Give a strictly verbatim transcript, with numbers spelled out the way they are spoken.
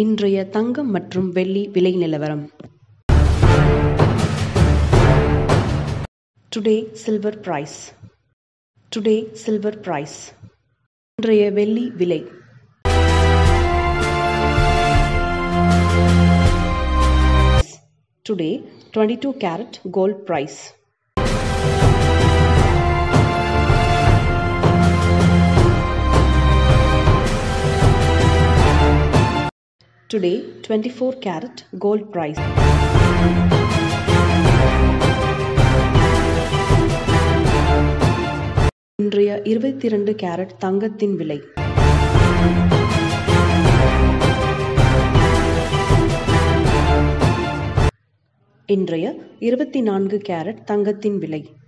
இன்றைய தங்கம் மற்றும் வெள்ளி விலை நிலவரம். Today silver price. Today silver price. இன்றைய வெள்ளி விலை. Today twenty-two carat gold price. Today twenty-four carat gold price. இன்றைய இருபத்தி இரண்டு கேரட் தங்கத்தின் விலை. இன்றைய இருபத்தி நான்கு கேரட் தங்கத்தின் விலை.